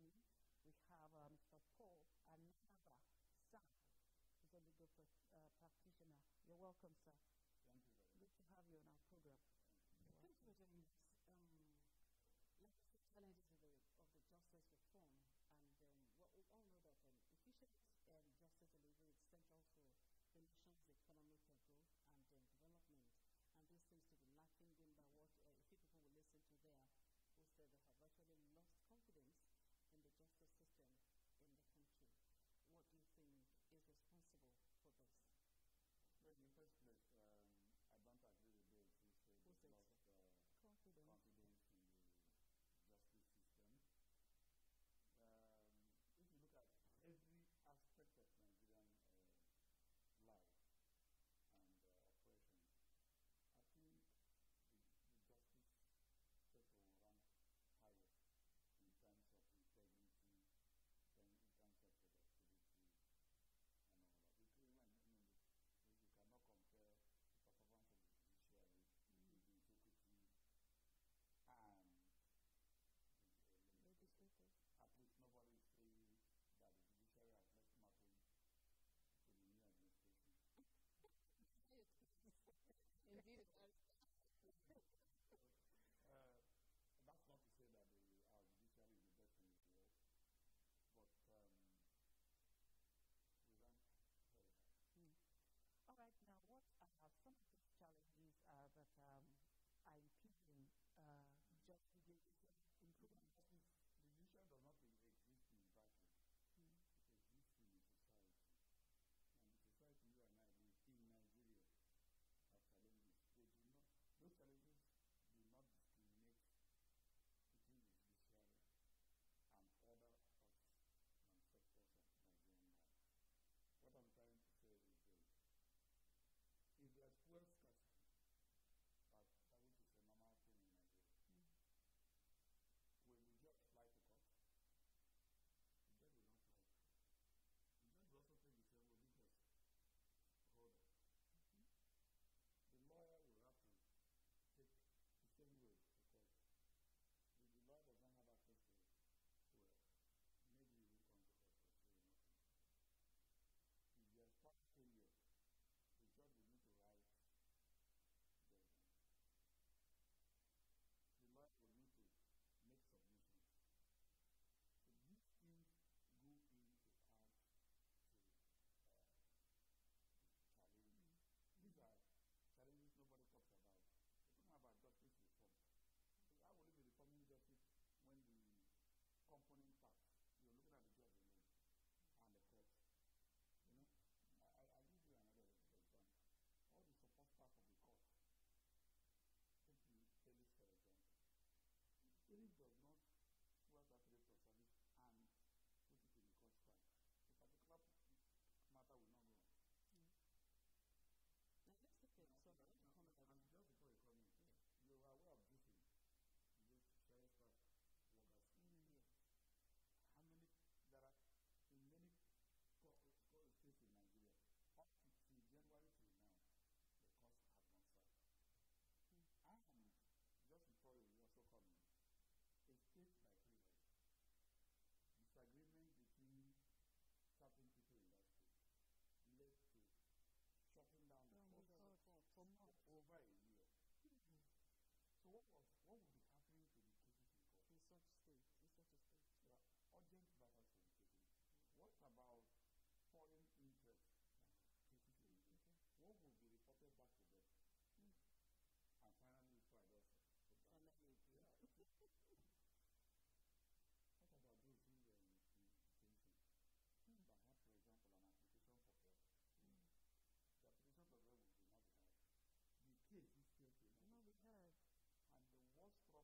me, we have Mr. Paul Ananaba, sir, who's a legal practitioner. You're welcome, sir. Thank you very much. Good to have you on our program. Thank you for doing this. Like the challenges of the justice reform, and what we all know that efficient justice delivery is central to the nation's economic growth and development. And this seems to be lacking in by what a few people will listen to there, who said they have actually lost confidence in the justice system in the country. What do you think is responsible for this? Well, in the first place, I don't agree with those who say they lost confidence in the justice system. If you look at every aspect of Nigerian life and operations, I think the justice sector will rank highest in terms of integrity, in terms of productivity, and all that. You cannot compare the performance of the judiciary with the executive and the legislature. At least nobody is saying that the judiciary has left nothing to the new administration. Indeed, that's not to say that our judiciary is the best in the world, but we rank very high. All right, now what are some of these challenges that are impeding justice improvement? The judiciary does not exist in vacuum. It exists in society. And the society you and I live in Nigeria have challenges. Those challenges do not discriminate between the judiciary and other parts and sectors of Nigerian life. What I'm trying to say is if there's fuel scarcity, that which is a normal thing in Nigeria, when the judge fly to court, the judge will not fly to court. The judge will also take the same way because hold on. The lawyer will have to take the same way to court. If the lawyer does not have access to it, well, maybe he will come to court, but he will not come to court. If there's part failure, the judge will need to write judgment. The lawyer will need to make submissions. So these things go into add to challenges. These are challenges nobody talks about. We're talking about justice reform. How will it be reforming justice when the component parts, you're looking at the judge alone and the court? You know, I'll give you another example. All the support staff of the court, take the police for example. The police does not work at rate of service and put it in the court file. A particular matter will not go on. Now, let's take it. So, and just before you come in, you are aware of this thing. This sheriff staff workers. How many there are in many states in Nigeria? Up to January till now, the cost has not served. And just before you also come in, a state like Rivers, disagreement between certain people in that state led to shutting down the court for over a year. So what would be happening to the cases in court? In such a state. There are urgent matters to be taken. What about foreign interests? Cases in the case? What will be reported back to them? And finally, before I just put down. What about those who were in detention? That have, for example, an application for help. The application for help will not be heard. The case is still not be heard. And the worst problem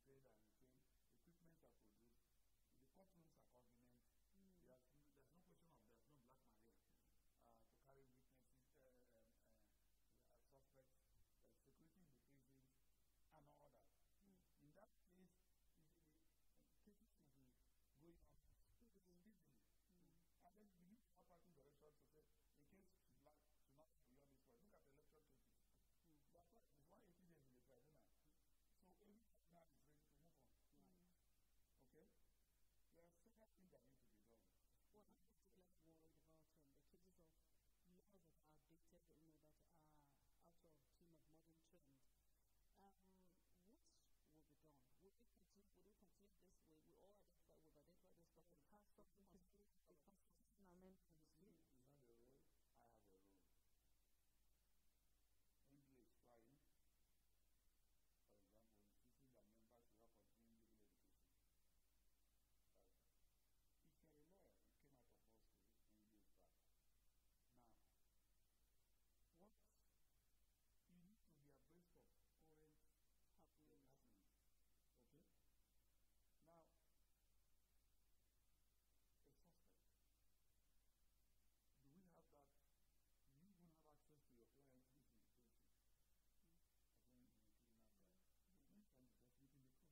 trade and retain, equipment are produced, the courtrooms are convenient. There's no question of there's no black Maria to carry witnesses, suspects, security in the prisons, and all that. In that case, cases will be going on speedily. And then we need to practice direction to say, in case you like to not beyond this point, look at the election cases. That's why it's 180 days in the tribunal. So every tribunal is ready to move on. Okay? There are several things that need to be done. Well, I'm particularly worried about the cases of laws that are outdated, that are out of tune of modern trend. What will be done? Will we continue this way? We all identify with this problem. Have something to do with the constitutional amendments. You have a role, I have a role. NGO is trying, for example, insisting that members should have continuing legal education. If you're a lawyer, you came out of law school, NGO is back. Now, what you need to be abreast of current happenings. Okay? Now, a suspect. Do we have that? Do you even have access to your client's business? Again, in a criminal trial. Many times it's just within the court.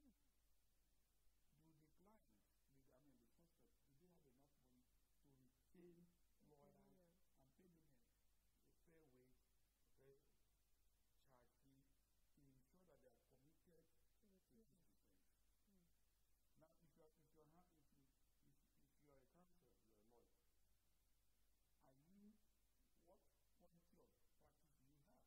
Do the clients, the suspect, do they have enough money to retain lawyers and pay them a fair wage, fair charge fee, to ensure that they are committed to this defense? Now, if you are a counselor, you are a lawyer, what quality of practice do you have?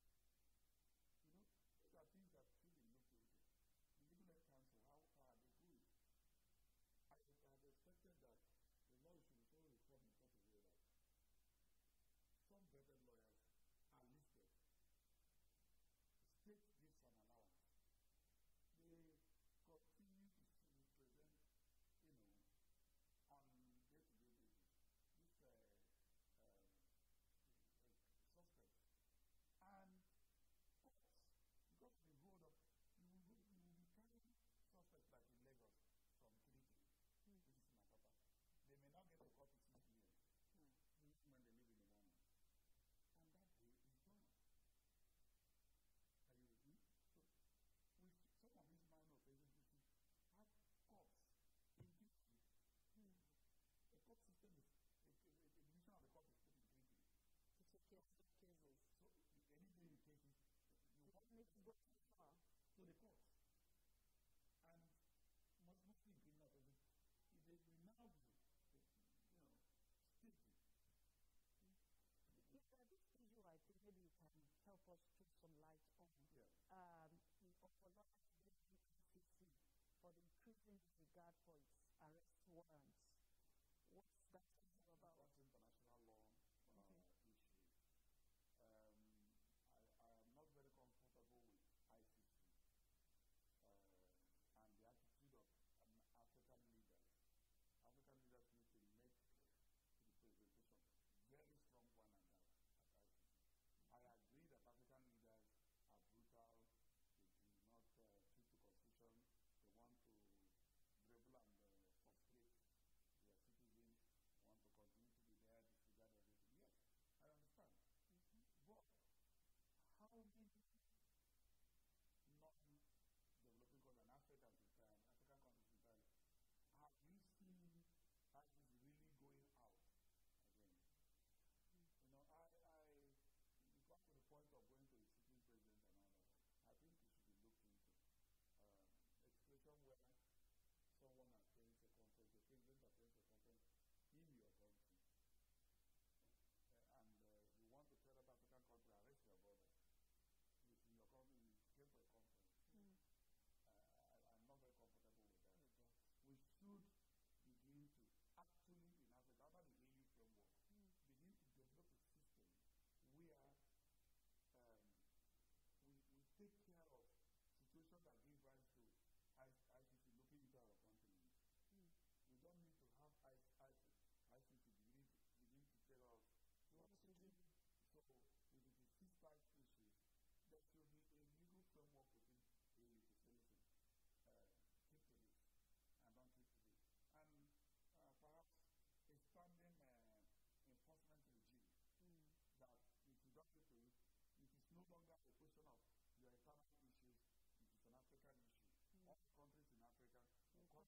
Those are things that should be looked into. The legal aid counsel, how far are they going? I have expected that the law should be so reformed in such a way that some better lawyers are listed. The state gives an allowance. They continue to present, on day-to-day basis, this suspect. And because the road of, you will be carrying suspects like in Lagos from Kiriti, which is in Apapa. They may not get to court to 6 p.m. When they leave in the morning. And that day is gone. Are you with me? So, with some of these minor offenses, we should have courts in Kiriti. A court system is, a division of the court is put in Kiriti. To take care of cases. So, anything you take it, you want need to go too far to the courts. And mostly in criminal offenses, they will now be, sticky. This issue, I think maybe you can help us throw some light on. For lawyers for the increasing regard for its arrest warrants. What's that issue about? That's international law issue. I am not very comfortable with ICC and the attitude of African leaders. African leaders need to make the presentation very strong one and that at ICC. I agree that African leaders are brutal, they do not keep to constitution, they want to dribble and frustrate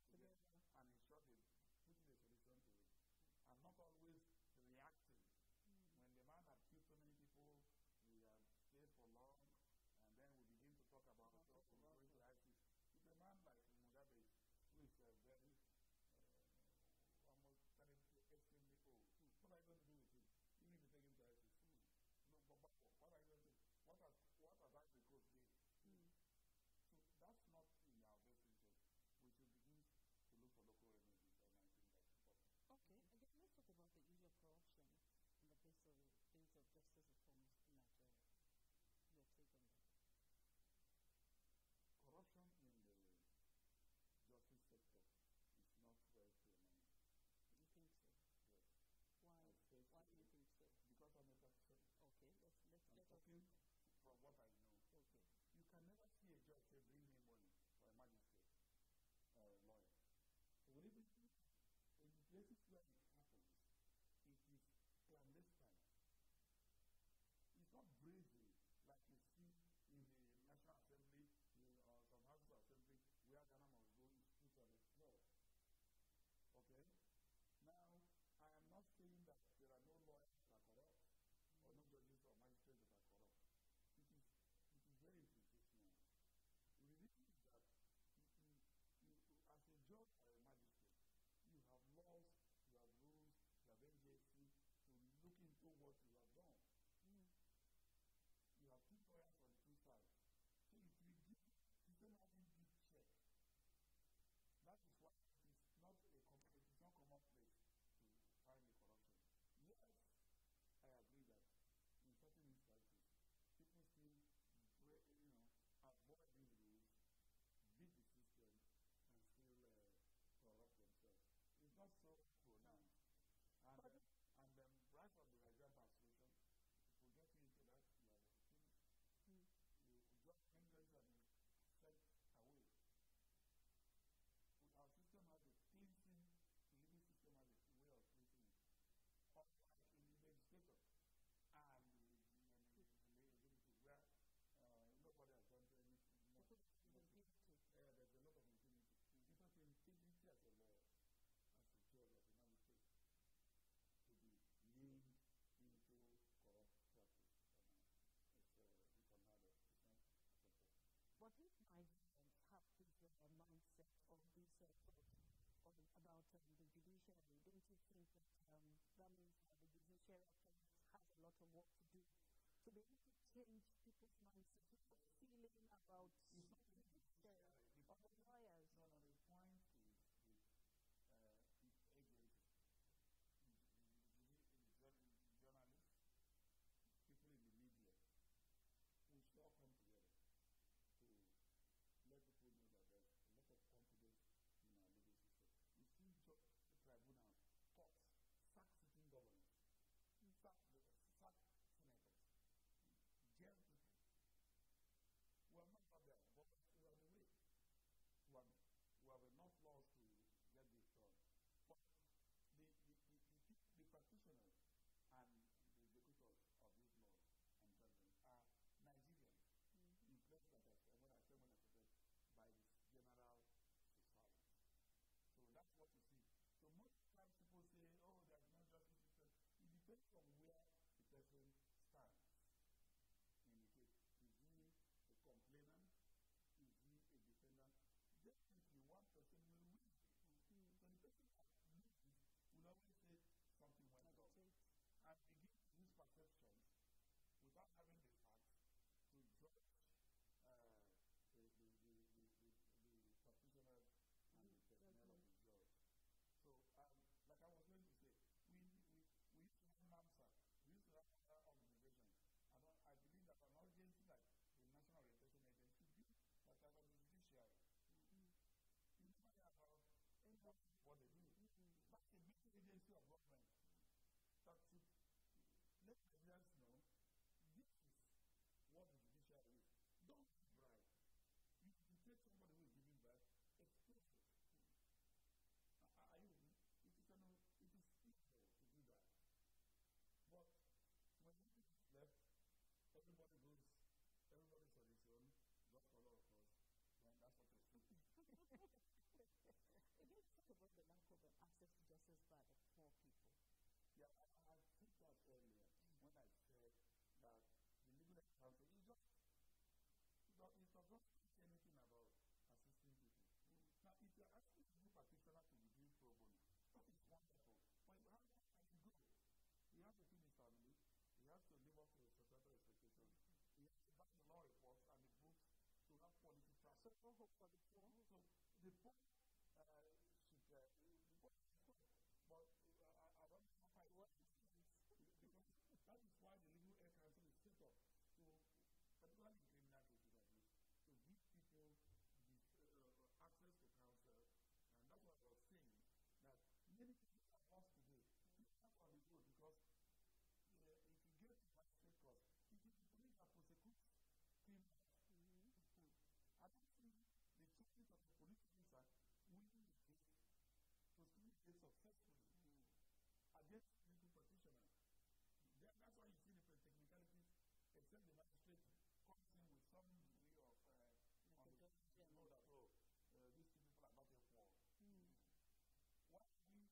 together. And in short, they putting a solution to it. And not always reacting. When the man had killed so many people, we had stayed for long, and then we begin to talk about going to ISIS. It's a man like Mugabe, who is very, almost extremely old. What are you going to do with him? Even if you take him to ISIS? No, but what are you going to do? What has Ivory Coast gained? So that's not in our best interest. We should begin to look for local remedies, and I think that's important. Okay, again, let's talk about the issue of corruption in the base of justice reforms in Nigeria. Your take on that? Corruption in the justice sector is not very prominent. You think so? Yes. Why do you think so? Because I'm a practitioner. Okay, let us talking from what I know. Okay. You can never see a judge say, bring me money for a magistrate or a lawyer. So when in places where it happens, it is clandestine. It's not brazen like you see in the National Assembly or some houses of assembly where Ghana must go is put on its floor. Okay? Now, I am not saying that there are no lawyers that are corrupt or no judges or magistrates that are corrupt. It is very institutional. The reason is that as a judge or a magistrate, you have laws, you have rules, you have NJC to look into what you have done. You have two lawyers on two sides. So if you give systematic check, that is why it is not commonplace to find the corruption. Yes, I agree that in certain instances, people still avoid these rules, beat the system, and still corrupt themselves. It's not so pronounced. And then right from the Nigerian Association, if we get into that, you have opportunity. You just fingers and set away. Our system has a cleansing, the living system has a way of cleansing it. Unlike in the legislature and the executive, where nobody has done anything. There's a lot of impunity. Because integrity as a law, as a judge, as a magistrate, to be linked into corrupt practice. It's unheard of. It's not acceptable. But if Nigerians have this mindset of this about the judiciary, don't you think that that means that the judiciary has a lot of work to do to be able to change people's mindset, people's feeling about the judiciary or the lawyers? No, the point is with agents, journalists, people in the media, we should all come together to let people know that there's a lot of confidence in our legal system. You see the tribunals, courts, sack sitting governors, sack senators, jail people. We are not there, but we are the way. We have enough laws to get this done. But the practitioners and the executors of these laws and judgments are Nigerians in place that when I said by the general society. So that's what you see. So most times people say, oh, there's no justice system. It depends on where the person stands in the case. Is he a complainant? Is he a defendant? Definitely one person will win. So the person that loses will always say something went wrong. And begin to use perceptions without having the facts to judge the practitioners and the personnel of the judge. So, like I was going to say, we used to have NAMSA, we used to have other organizations. I believe that an agency like the National Orientation Agency should be like the judiciary. You never hear about what they do. That's a big agency of government that should let Nigerians know this is what the judiciary is. Don't bribe. You take somebody who is giving bribe, expose it. Are you with me? It is easier to do that. But when it is left, everybody's on its own, God follow of us, then that's what they do. no hope for the poor. So the poor should, the poor should stop. But I don't know how What because that is why the Legal Air Council is set up. So, particularly in criminal cases like this, to give people this, access to counsel. And that's what I was saying, that many people are lost today. That's on the road because if you get to magistrate court, it is the police that prosecute criminals. I don't see the chances of the police officer winning the case, prosecuting the case successfully against legal practitioners. That's why you see the technicalities, except the magistrate comes in with some degree of know that, these two people are not equal. Why are we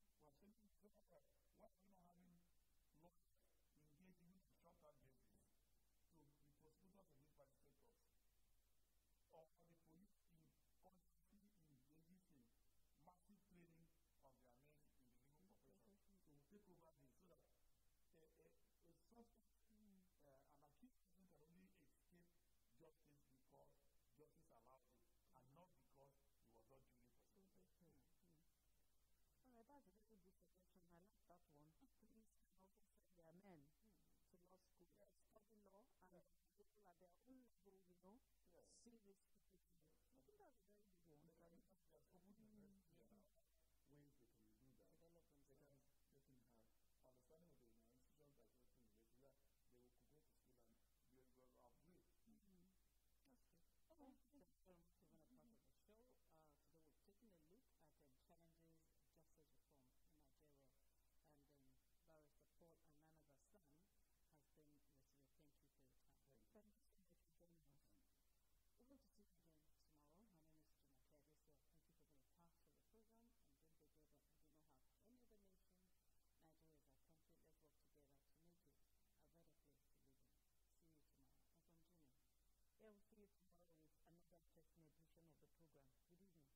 not having lawyers engage even on a short-term basis to be prosecutors of these magistrate courts? Or the police in constantly engaging in massive training of their men in the legal profession to take over this so that a suspect, an accused person can only escape justice because justice allows it and not because he was not duly prosecuted. All right, that's a very good suggestion. I like that one. Police can also send their men to law school, study law, and people at their own level, see these people. I think that's a very good one. There's open university ways they can do that. Develop themselves. They can have understanding of the institutions like open university where they will go to school and be able to upgrade. That's good. Okay, thank you very much for being a part of the show. Today we're taking a look at challenges justice reform in Nigeria, and Barrister Paul Ananaba has been with you. Thank you for your time. Thank you so much for joining us. We're going to see you again tomorrow. My name is Jumoke Adesua. Thank you for being a part of the program, and don't forget that we do not have any other nation. Nigeria is our country. Let's work together to make it a better place to live in. See you tomorrow. And from Jummy. Yeah, we'll see you tomorrow with another interesting edition of the program. Good evening.